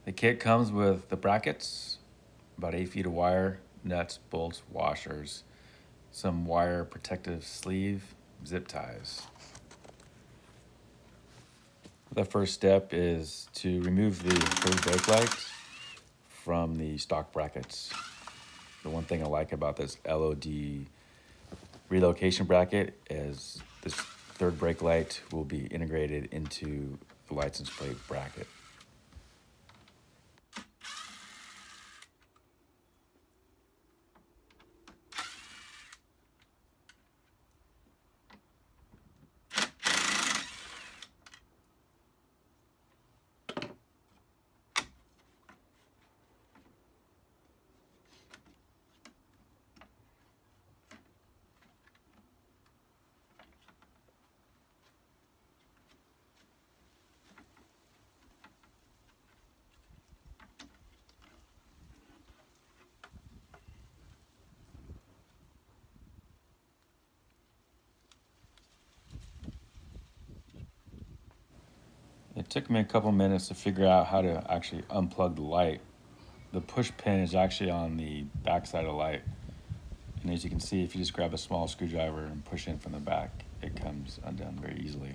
The kit comes with the brackets, about 8 feet of wire, nuts, bolts, washers, some wire protective sleeve, zip ties. The first step is to remove the third brake light from the stock brackets. The one thing I like about this LoD relocation bracket is this third brake light will be integrated into the license plate bracket. It took me a couple minutes to figure out how to actually unplug the light. The push pin is actually on the back side of the light. And as you can see, if you just grab a small screwdriver and push in from the back, it comes undone very easily.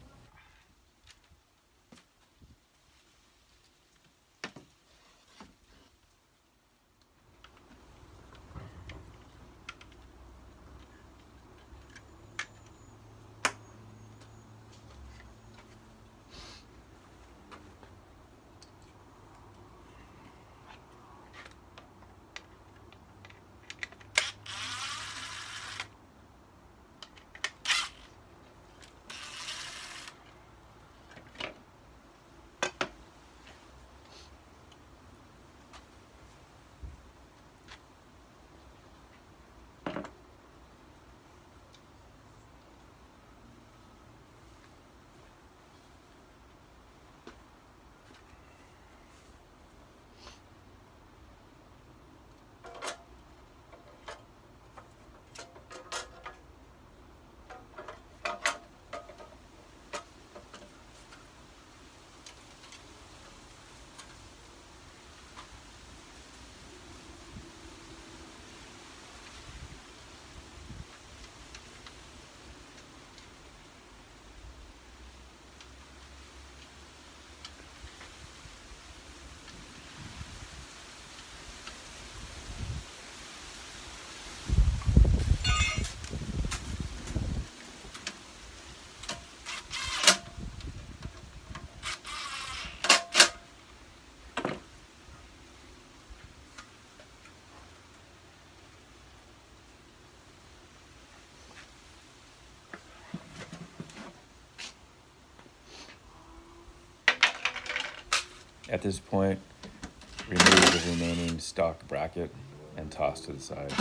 At this point, remove the remaining stock bracket and toss to the side.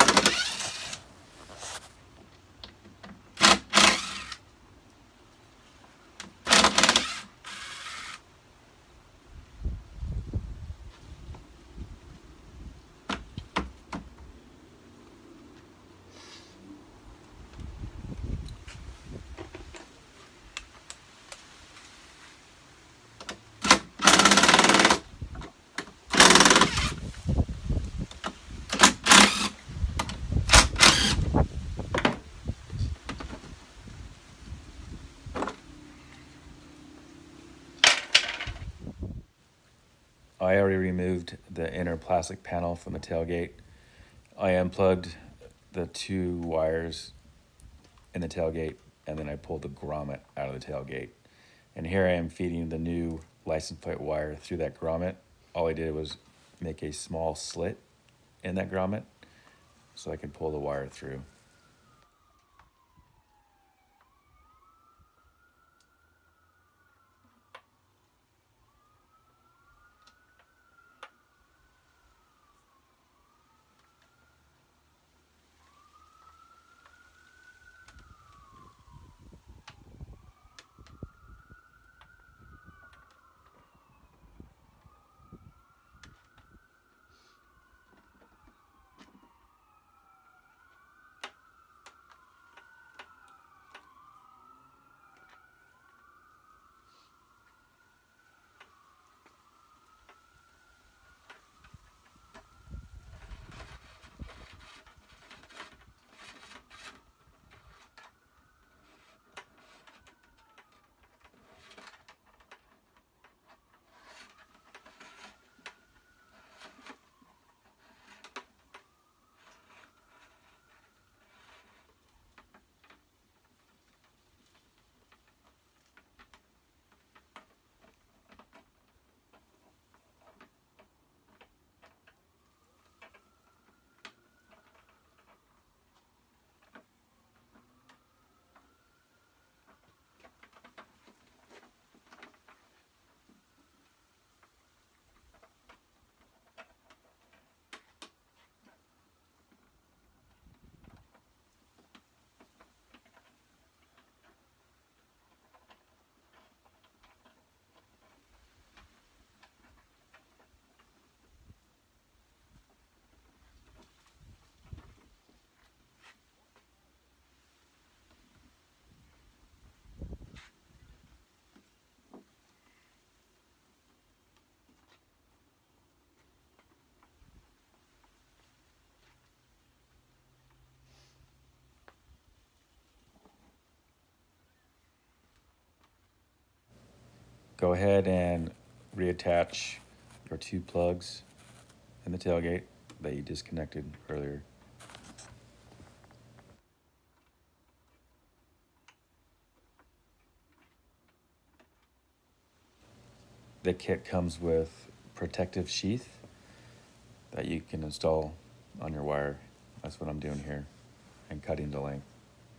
I already removed the inner plastic panel from the tailgate. I unplugged the 2 wires in the tailgate, and then I pulled the grommet out of the tailgate. And here I am feeding the new license plate wire through that grommet. All I did was make a small slit in that grommet so I could pull the wire through. go ahead and reattach your two plugs in the tailgate that you disconnected earlier. The kit comes with protective sheath that you can install on your wire. That's what I'm doing here, and cutting the length.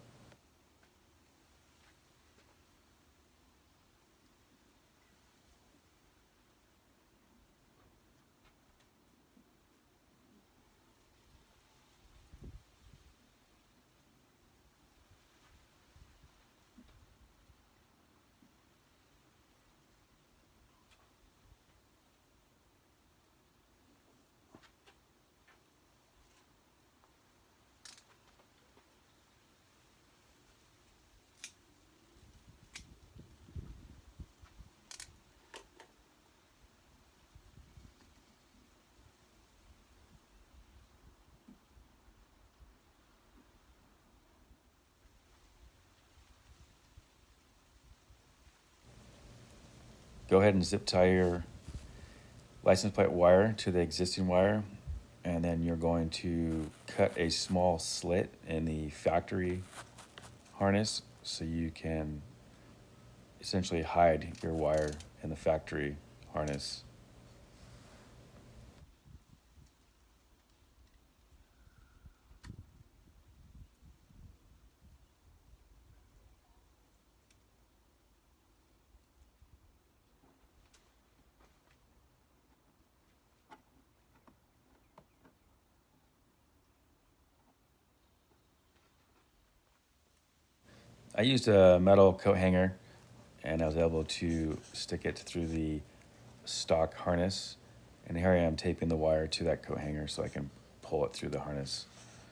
Go ahead and zip tie your license plate wire to the existing wire, and then you're going to cut a small slit in the factory harness so you can essentially hide your wire in the factory harness. I used a metal coat hanger, and I was able to stick it through the stock harness, and here I am taping the wire to that coat hanger so I can pull it through the harness.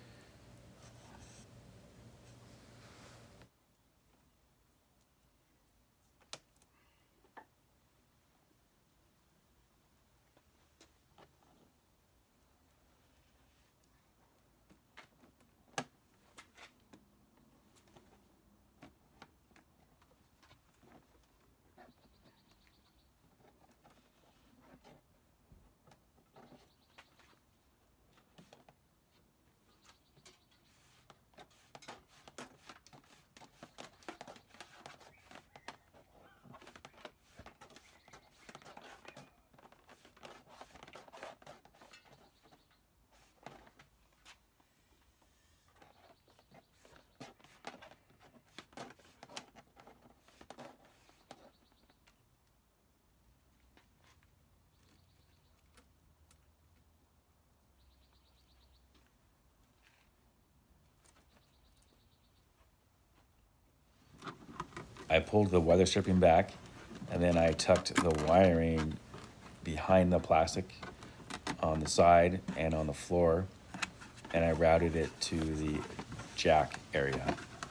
I pulled the weather stripping back, and then I tucked the wiring behind the plastic on the side and on the floor, and I routed it to the jack area.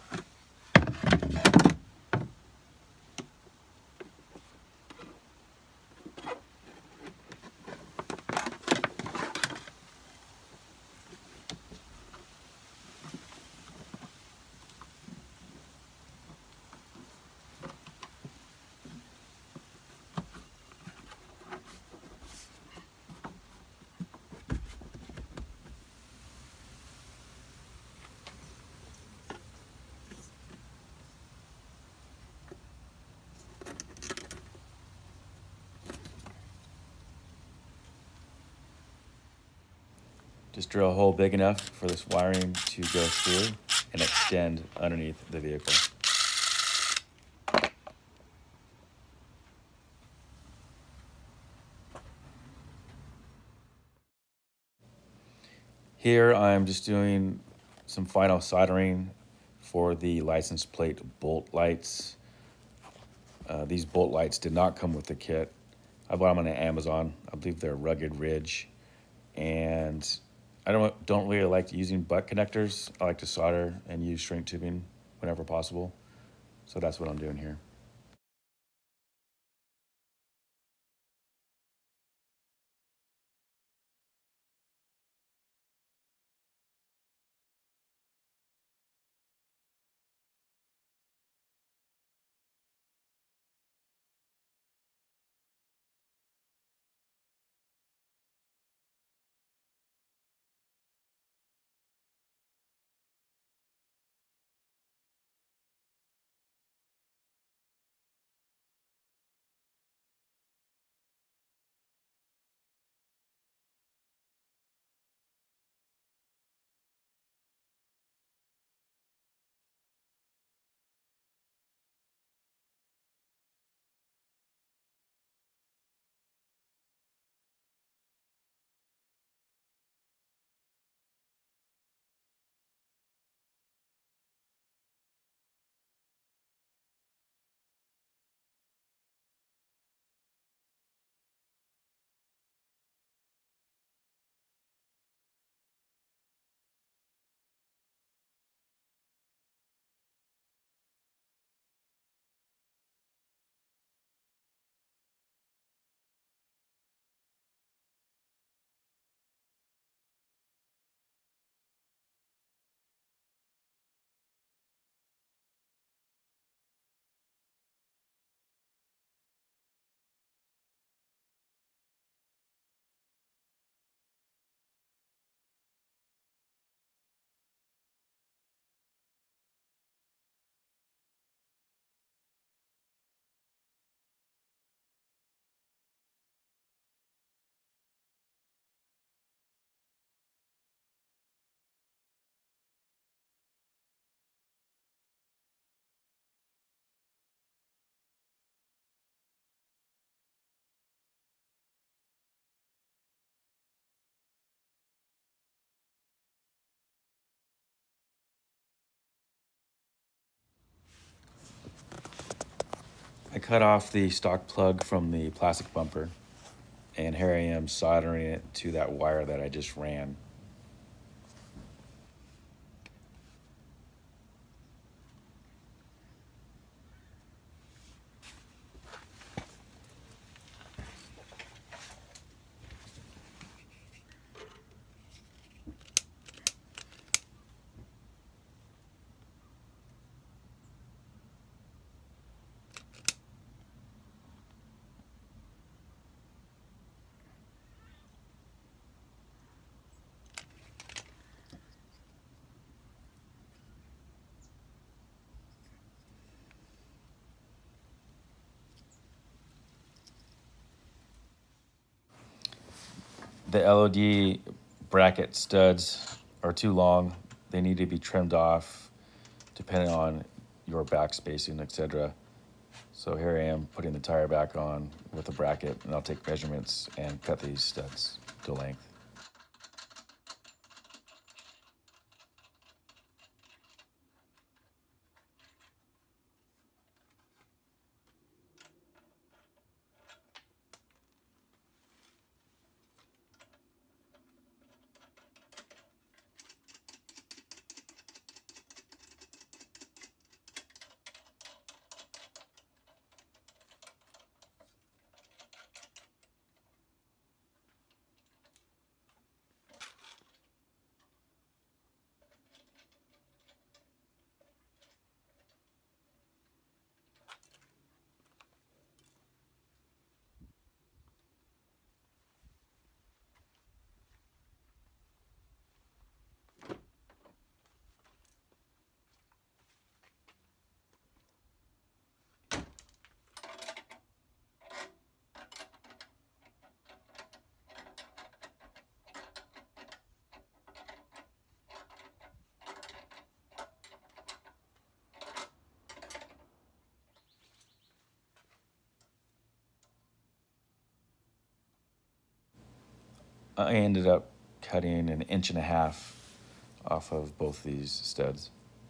Just drill a hole big enough for this wiring to go through and extend underneath the vehicle. Here I'm just doing some final soldering for the license plate bolt lights. These bolt lights did not come with the kit. I bought them on Amazon. I believe they're Rugged Ridge. And I don't really like using butt connectors. I like to solder and use shrink tubing whenever possible. So that's what I'm doing here. I cut off the stock plug from the plastic bumper, and here I am soldering it to that wire that I just ran. The LoD bracket studs are too long. They need to be trimmed off depending on your back spacing, etc. So here I am putting the tire back on with the bracket, and I'll take measurements and cut these studs to length. I ended up cutting 1.5 inches off of both these studs.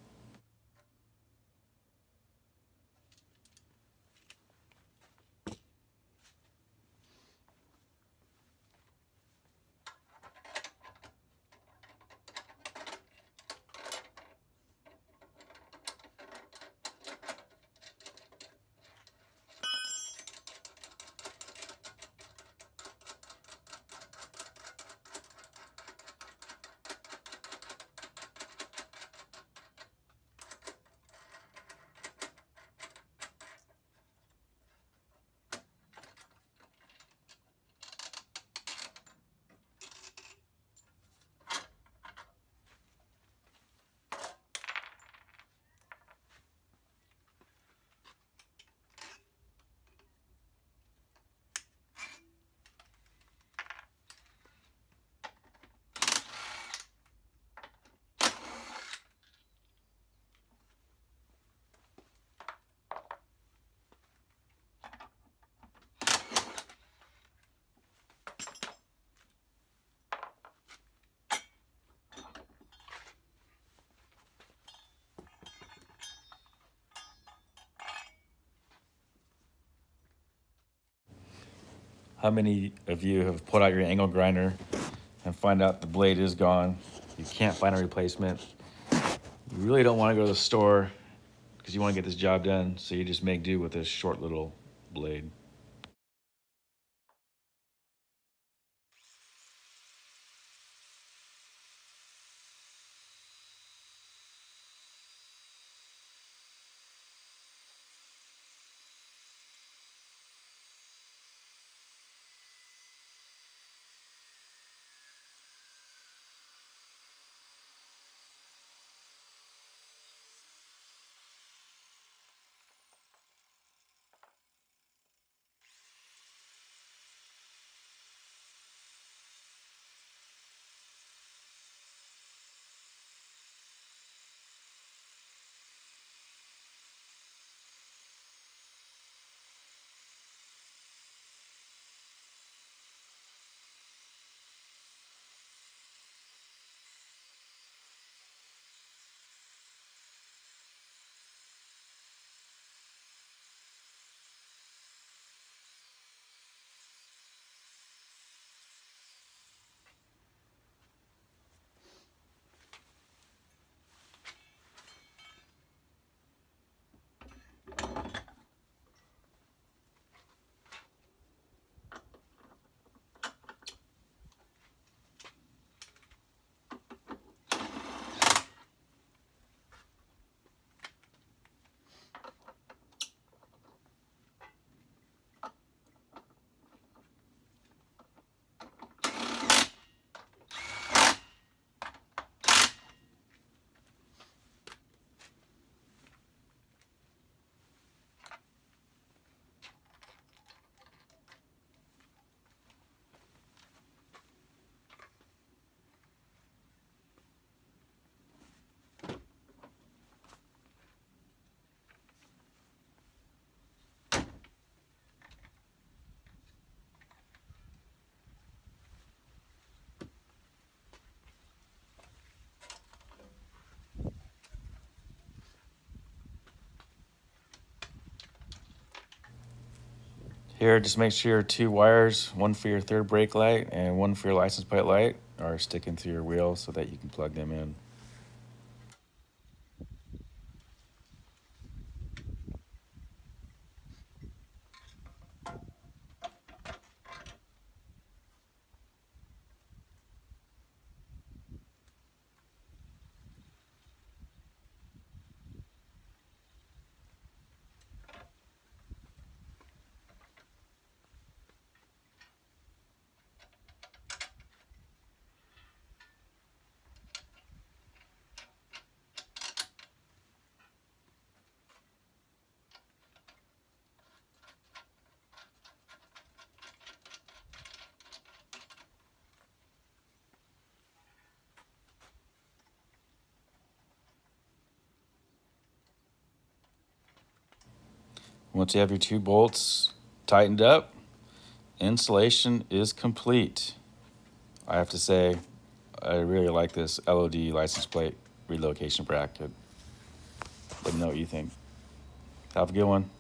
How many of you have pulled out your angle grinder and find out the blade is gone? You can't find a replacement. You really don't want to go to the store because you want to get this job done, so you just make do with this short little blade. Here, just make sure your 2 wires, one for your third brake light and one for your license plate light, are sticking through your wheel so that you can plug them in. Once you have your 2 bolts tightened up, installation is complete. I have to say, I really like this LoD license plate relocation bracket. Let me know what you think. Have a good one.